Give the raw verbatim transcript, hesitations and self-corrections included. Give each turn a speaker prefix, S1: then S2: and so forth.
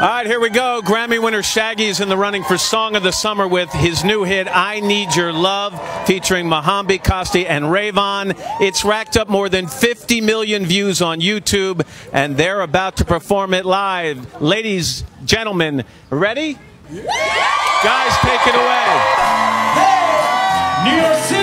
S1: All right, here we go. Grammy winner Shaggy is in the running for Song of the Summer with his new hit, I Need Your Love, featuring Mohombi, Costi, and Rayvon. It's racked up more than fifty million views on YouTube, and they're about to perform it live. Ladies, gentlemen, ready? Yeah! Guys, take it away.
S2: Hey! New York City!